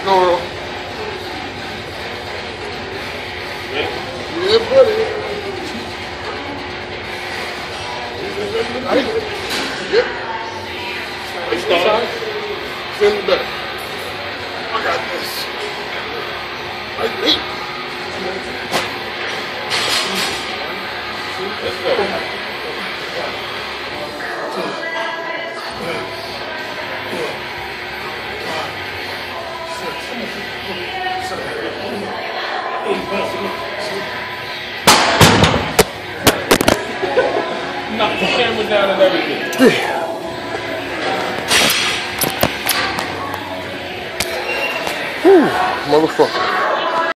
No. Yeah, buddy. Yep. Send it back. I got this. Like me. Let's go. Knock the camera down and everything. Motherfucker.